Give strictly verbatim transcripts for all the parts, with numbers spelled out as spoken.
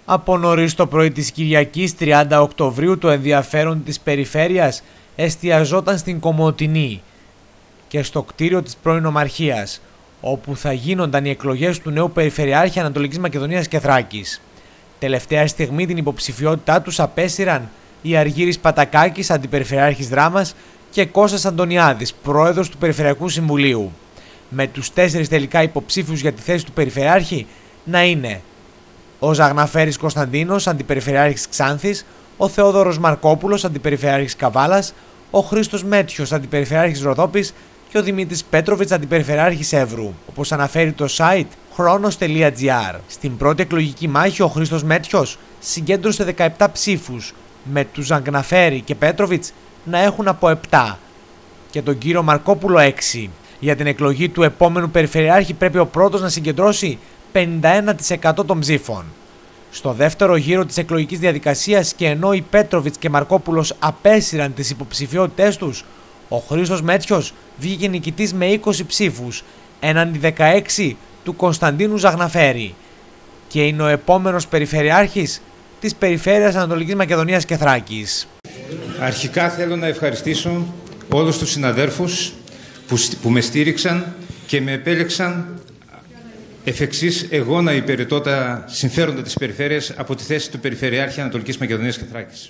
Από νωρίς το πρωί της Κυριακής τριάντα Οκτωβρίου το ενδιαφέρον της περιφέρειας εστιαζόταν στην Κομοτηνή και στο κτίριο της πρώην Ομαρχίας, όπου θα γίνονταν οι εκλογές του νέου Περιφερειάρχη Ανατολικής Μακεδονίας και Θράκης. Τελευταία στιγμή την υποψηφιότητά τους απέσυραν η Αργύρης Πατακάκης, αντιπεριφερειάρχης Δράμας, και Κώστας Αντωνιάδης, πρόεδρος του Περιφερειακού Συμβουλίου, με τους τέσσερις τελικά υποψήφιους για τη θέση του Περιφερειάρχη να είναι ο Ζαγναφέρης Κωνσταντίνος, αντιπεριφερειάρχης Ξάνθης, ο Θεόδωρος Μαρκόπουλος, αντιπεριφερειάρχης Καβάλας, ο Χρήστος Μέτιος, αντιπεριφερειάρχης Ροδόπης και ο Δημήτρης Πέτροβιτς, αντιπεριφερειάρχης Εύρου, όπως αναφέρει το site χρόνος τελεία τζι άρ. Στην πρώτη εκλογική μάχη ο Χρήστος Μέτιος συγκέντρωσε δεκαεπτά ψήφους, με τους Ζαγναφέρη και Πέτροβιτς να έχουν από επτά και τον κύριο Μαρκόπουλο έξι. Για την εκλογή του επόμενου Περιφερειάρχη πρέπει ο πρώτος να συγκεντρώσει πενήντα ένα τοις εκατό των ψήφων. Στο δεύτερο γύρο της εκλογικής διαδικασίας, και ενώ οι Πέτροβιτς και Μαρκόπουλος απέσυραν τις υποψηφιότητές τους, ο Χρήστος Μέτιος βγήκε νικητής με είκοσι ψήφους έναντι δεκαέξι του Κωνσταντίνου Ζαγναφέρη και είναι ο επόμενος Περιφερειάρχης της Περιφέρειας Ανατολικής Μακεδονίας και Θράκης. Αρχικά θέλω να ευχαριστήσω όλους τους συναδέρφους που, που με στήριξαν και με επέλεξαν εφ' εξής εγώ να υπηρετώ τα συμφέροντα της περιφέρειας από τη θέση του Περιφερειάρχη Ανατολικής Μακεδονίας και Θράκης.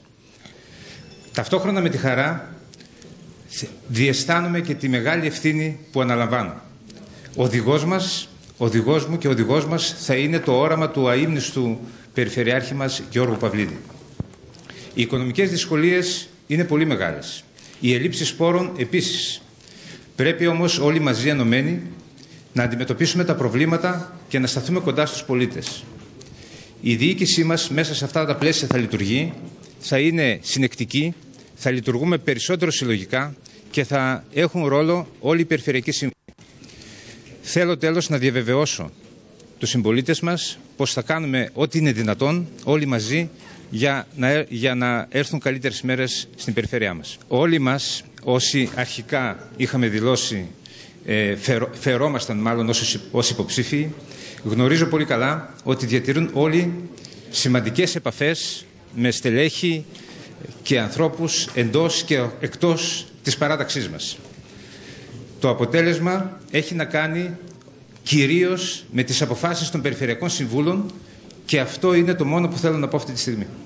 Ταυτόχρονα με τη χαρά διαισθάνομαι και τη μεγάλη ευθύνη που αναλαμβάνω. Ο οδηγός μας, ο οδηγός μου και ο οδηγός μας θα είναι το όραμα του αείμνηστου Περιφερειάρχη μας Γιώργου Παυλίδη. Οι οικονομικές δυσκολίες είναι πολύ μεγάλες. Οι ελλείψεις πόρων επίσης. Πρέπει όμως όλοι μαζί ενωμένοι να αντιμετωπίσουμε τα προβλήματα και να σταθούμε κοντά στους πολίτες. Η διοίκησή μας μέσα σε αυτά τα πλαίσια θα λειτουργεί, θα είναι συνεκτική, θα λειτουργούμε περισσότερο συλλογικά και θα έχουν ρόλο όλοι οι περιφερειακοί σύμβουλοι. Θέλω τέλος να διαβεβαιώσω τους συμπολίτες μας πως θα κάνουμε ό,τι είναι δυνατόν όλοι μαζί για να, για να έρθουν καλύτερες μέρες στην περιφέρειά μας. Όλοι μας όσοι αρχικά είχαμε δηλώσει Ε, φερο, φερόμασταν μάλλον ως, ως υποψήφοι, γνωρίζω πολύ καλά ότι διατηρούν όλοι σημαντικές επαφές με στελέχη και ανθρώπους εντός και εκτός της παράταξής μας. Το αποτέλεσμα έχει να κάνει κυρίως με τις αποφάσεις των Περιφερειακών Συμβούλων και αυτό είναι το μόνο που θέλω να πω αυτή τη στιγμή.